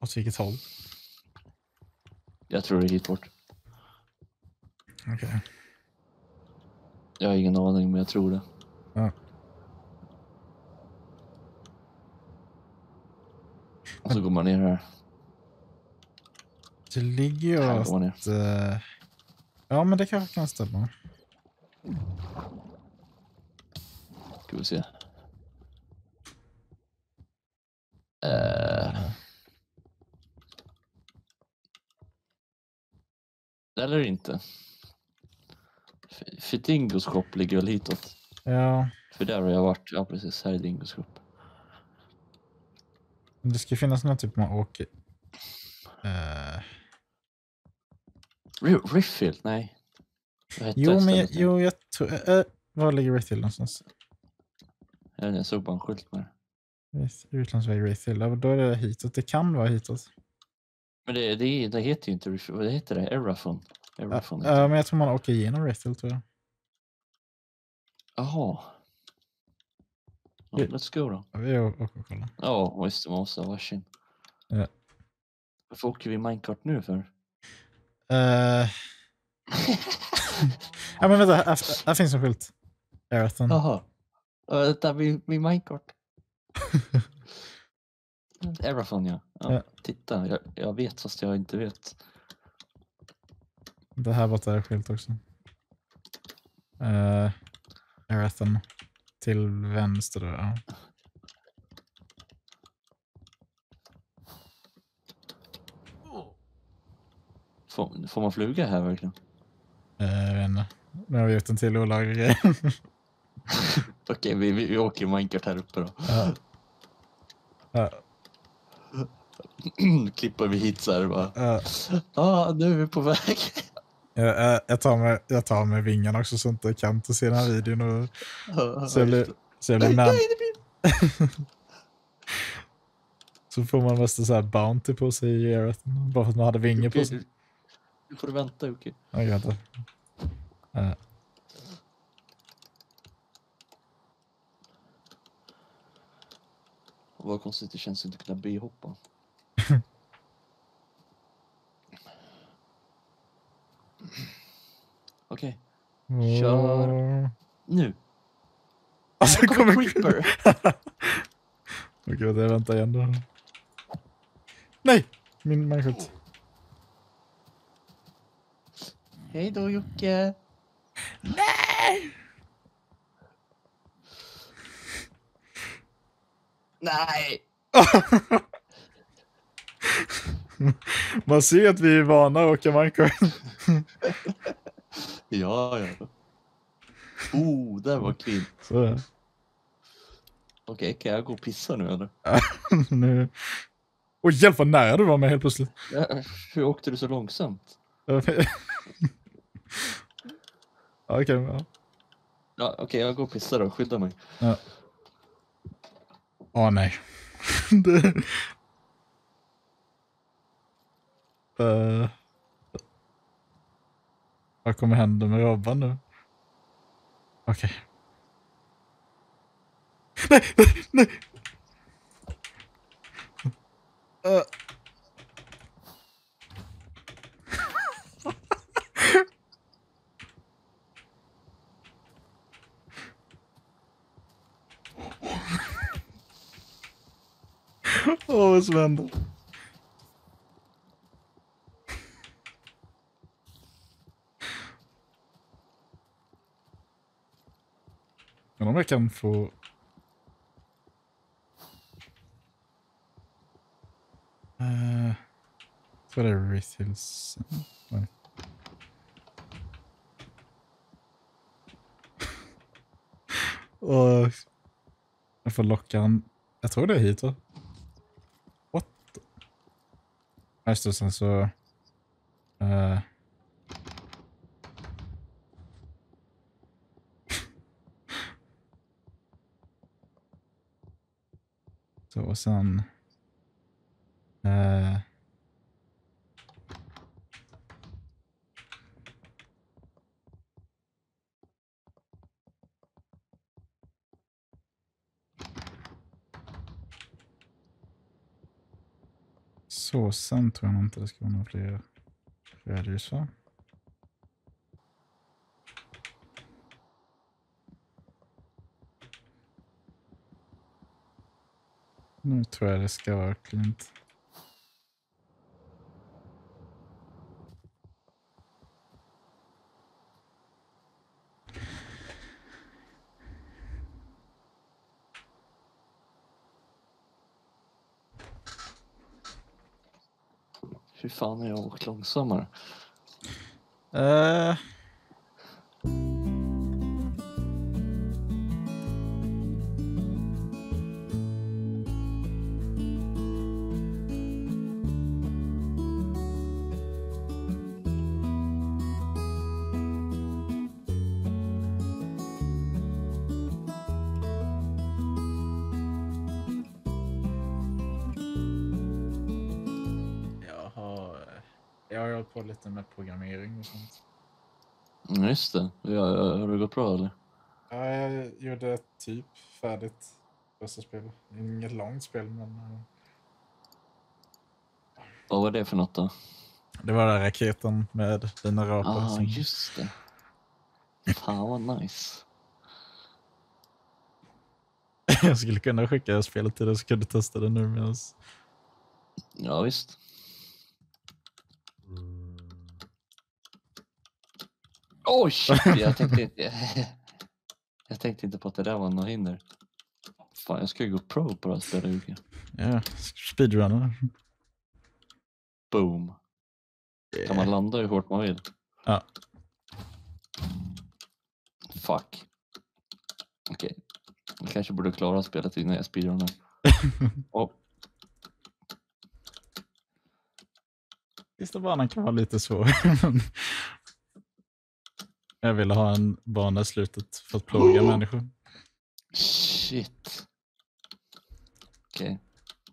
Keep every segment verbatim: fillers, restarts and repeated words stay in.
Åt vilket håll? Jag tror det är hit bort. Okej. Okay. Jag har ingen aning, men jag tror det. Ja. Och så går man ner här. Det ligger ju Här att... går man ner. Uh, ja, men det kanske kan stämma. Ska vi se. Uh. Eller inte. För Dingos shop ligger väl hitåt. Ja. För där har jag varit. Ja, precis. Här är Dingos shop. Det ska finnas någon typ man åker... Uh... Riffield? Nej. Jo, men jag, jo, jag tror... Äh, var ligger Riffield någonstans? Jag, jag såg bara en skylt med det. Utlandsväg Riffield. Ja, då är det hitåt. Det kan vara hitåt. Men det, det, det heter ju inte Riffield. Vad heter det? Erafon. Erafon Ja, uh, men jag tror man åker igenom Riffield, tror jag. Jaha. Ja, let's go då. Ja, vi åker och kollar. Ja, visst. Man måste ha varsin. Ja. Varför åker vi minecart nu för? Uh... ja, men vänta. Här, här finns en skylt. Erathon. Jaha. Uh, där vi, vi minecart. Erafon, ja. Ja, ja. Titta, jag, jag vet fast jag inte vet. Det här borta är skylt också. Uh, Erathon. Till vänster då. Ja. Får, får man fluga här verkligen? Uh, jag vet inte. Nu har vi gjort en till olaglig grej. Okej, okay, vi, vi, vi åker minecart här uppe då. Ja. Ja. Klippar vi hit så här bara. Ja, ah, nu är vi på väg. jag, jag, tar med, jag tar med vingarna också så inte jag kan inte se den här videon. Och, ja, så jag blir, så jag blir nej, nej, blir... Så får man nästan så här bounty på sig i Erathon. Bara för att man hade vingar på sig. Nu får du vänta, okej. Okay. Jag vänta. Ja. Vad konstigt det känns inte kunna bihoppa. Okej. Okay. Kör. Oh. Nu. Alltså här kommer creeper. Okej, okay, jag väntar igen då. Nej! Min människot. Hej då, Jocke. Nej! Nej! Man ser att vi är vana att åka Minecraft. Ja, ja. Oh, det var clean. Så. Okej, okay, kan jag gå och pissa nu eller? nu. Åh, hjälp vad nära du var med helt plötsligt. Ja, hur åkte du så långsamt? Okej, okay, ja. Ja, okej, okay, jag går och pissar då. Skydda mig. Ja. Åh, nej. det... Uh... Vad kommer hända med Robban nu? Okej. Okay. Nej, nej, nej. Uh. Åh, oh, vad som händer? Men om jag kan få... Uh, så är det Rithils. Nej. Och jag får locka han. Jag tror det är hit då. What? Just det, sen så... Uh, så och sen... Uh, Så sen tror jag inte det ska vara några fler rödljus, va? Nu tror jag det ska vara klint. Hur fan är jag åkt långsammare? Uh. Jag har hållit på lite med programmering och sånt. Just det. Ja, har det gått bra eller? Ja, jag gjorde typ färdigt första spelet. Inget långt spel, men... Vad var det för något då? Det var den raketen med dina rapar. Ja, ah, som... just det. Fan vad nice. Jag skulle kunna skicka spelet till dig så kunde du testa det nu medan... Ja, visst. Oj, shit, jag tänkte inte... Jag tänkte inte på att det där var något hinder. Fan, jag ska ju gå pro på det här spelet. Ja, speedrunner. Boom. Yeah. Kan man landa hur hårt man vill? Ja. Fuck. Okej. Okay. Jag kanske borde klara spelet innan jag speedrunner. Oh. Sista banan kan vara lite svår. Jag ville ha en bana i slutet för att plåga oh. människor. Shit. Okej. Okay.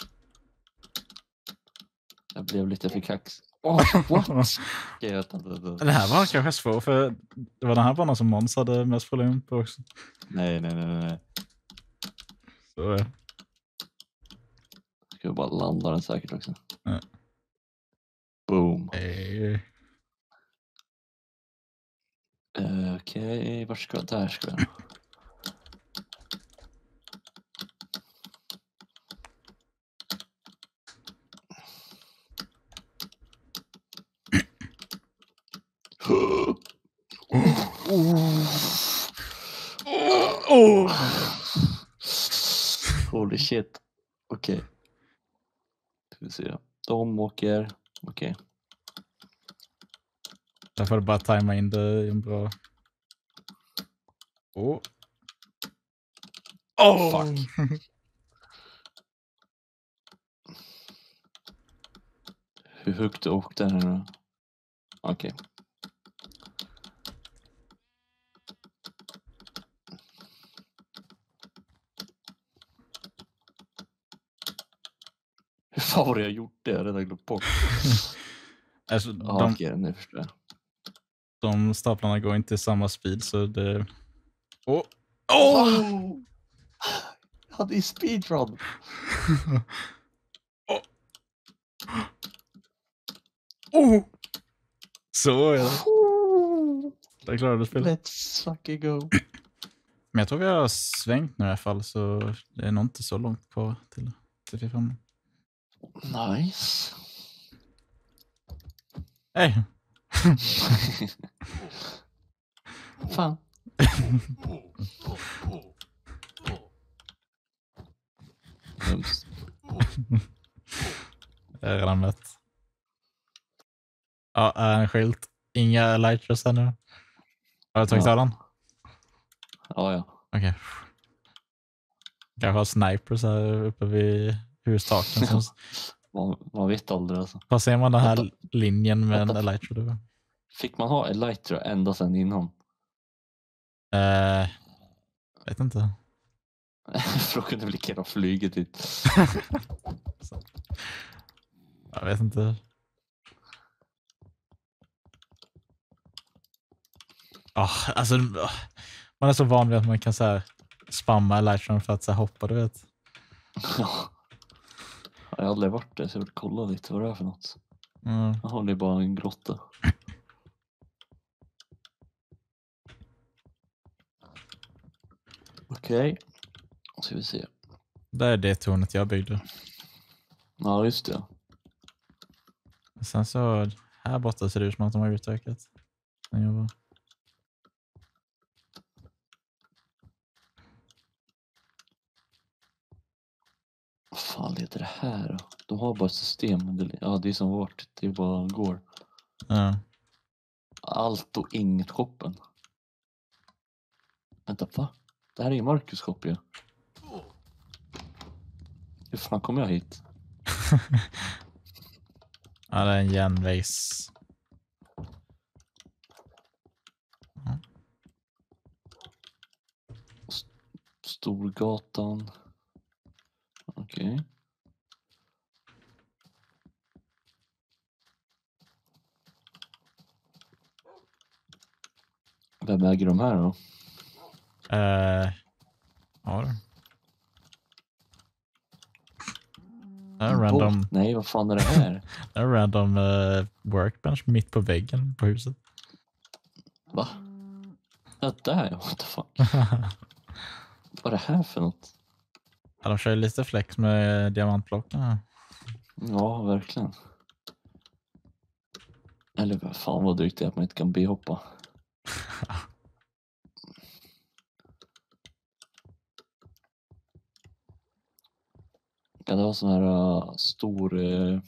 Jag blev lite för kax. Oh, what? Okay, vänta, vänta. Det här var kanske svår för det var den här banan som Måns hade mest problem på också. Nej, nej, nej, nej. Så ja. Ska vi bara landa den säkert också. Ja. Boom. Hey. Uh, Okej, okay. Vart ska jag? Där ska jag. Oh. Holy shit. Okej. Okay. Ska vi se. De åker. Okej. Okay. Där får du bara tajma in det i en bra... Oh. Oh, fuck. Hur högt åkte den nu? Okej. Okay. Hur fan var det jag gjort det? Jag har redan glömt bort. Alltså, ja, de, okej, nu förstår jag. De staplarna går inte i samma speed så det... Oh! Oh! Jag hade i speedrun. oh! Oh! Så är det. Där klarade du spelet. Let's fucking go. Men jag tror vi har svängt nu i alla fall så det är nog inte så långt kvar till, till Fifa. Nice. Hej. Fan. Jag är redan mätt. Ja, är en skylt. Inga elytras här nu. Har du tagit ja. av den? Ja, ja. Okej. Okay. Kanske har snipers här uppe vid hustaken. Som... man, man vet aldrig alltså. Var ser man den här Vänta. linjen med Vänta. en elytra? Fick man ha elytra ända sedan innan? Uh, vet inte. För att kunna bli kera flyget dit. Jag vet inte. Oh, alltså, man är så van vid att man kan så här spamma elytran för att så här hoppa, du vet. Ja, Jag har aldrig varit där så jag vill kolla lite vad det är för något. Mm. Jag håller bara en grotta. Okej. Okay. Ska vi se. Det är det tornet jag byggde. Ja, just det. Sen så här borta ser det ut som att de har utökat. Den jag var. Vad fan leder det här då? De har bara ett system. Ja, det är som vart. Det är bara går. Ja. Allt och inget shoppen. Vänta, va? Det här är ju Marcus shop ju. Hur fan kommer jag hit? Ja, det är en järnvägs... Ja. St- Storgatan. Okej. Okay. Vem äger de här då? Uh, ja då. Det är en random... Oh, nej, vad fan är det här? Det är en random uh, workbench mitt på väggen på huset. Va? Ja, där, what the fuck? Vad är det här för något? Ja, de kör ju lite flex med diamantblocken. Ja, verkligen. Eller vad fan vad drygt det är att man inte kan behoppa. Kan det vara sån här uh, stor uh,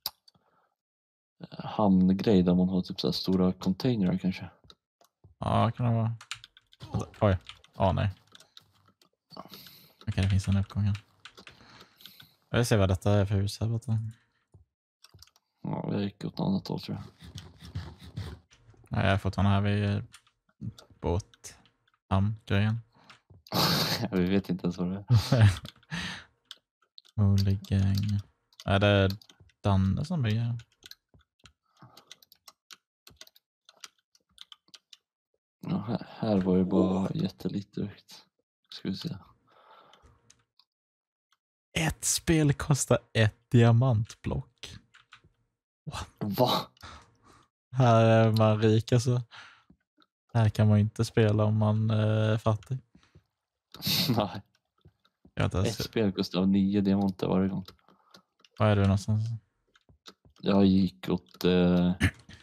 hamngrej där man har typ så här stora containrar kanske? Ja, kan det vara. Oj, ja oh, nej. Okej, okay, det finns en uppgång här. Jag vill se vad detta är för hus här borta. Ja, jag gick åt något annat håll tror jag. Nej, jag har fått den här vid båthamn-grejen. Vi vet inte ens vad det är. Holy gang. Är det Danne som bygger? Ja, här, här var ju bara jättelite högt. Ska vi se. Ett spel kostar ett diamantblock. What? Va? Här är man rik alltså. Här kan man inte spela om man är fattig. Nej. Jag Ett se. spel kostar nio diamanter varje gång. Var är du någonstans? Jag gick åt... Uh,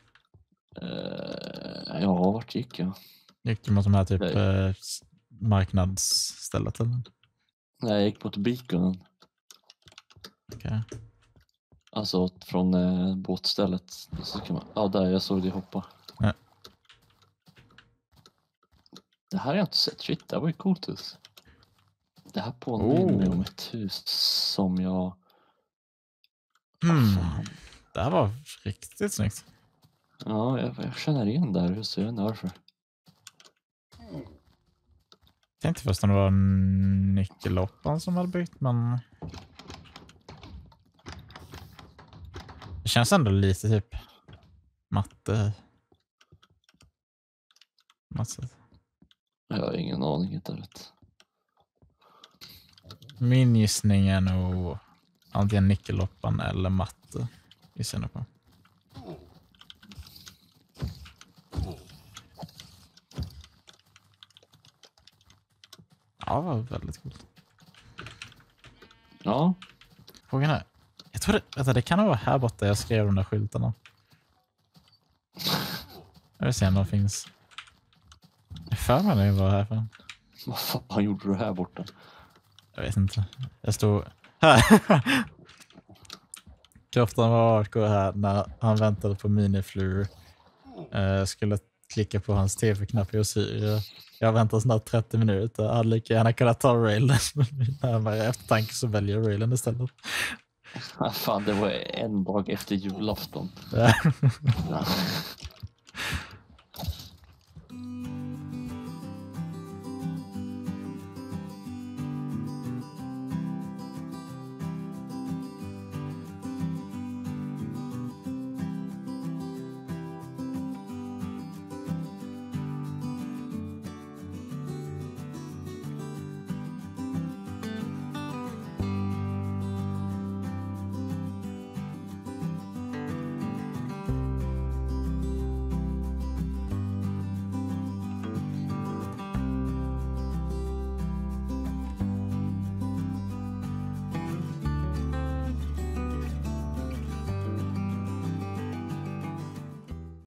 uh, ja, vart gick jag? Gick du mot de här typ uh, marknadsstället eller? Nej, jag gick mot beaconen. Okej. Okay. Alltså från uh, båtstället. Så kan man... Ja, där jag såg det hoppa. Ja. Det här har jag inte sett. Shit, det här var ju coolt hus. Det här påminner mig oh. om ett hus som jag... Mm. Oh, det här var riktigt snyggt. Ja, jag, jag känner igen det här huset. Jag vet inte varför. Jag tänkte först om det var Nyckeloppan som hade byggt, men... Det känns ändå lite typ matte. Matte. Jag har ingen aning, inte rätt. Min gissning är nog antingen Nyckeloppan eller matte. Vi ser på. Ja, det var väldigt coolt. Ja. Frågan är, jag tror det, vänta, det kan vara här borta jag skrev de där skyltarna. Jag vill se om de finns. Jag för mig det var här för. Vad fan gjorde du här borta? Jag vet inte. Jag stod här. Kraften var hardcore här när han väntade på miniflur. Uh, skulle klicka på hans tv-knapp och syr. Jag väntar snart trettio minuter. Jag hade lika gärna kunnat ta railen. Närmare eftertanke så väljer jag railen istället. Ah, fan, det var en dag efter julafton. Ja. Ja.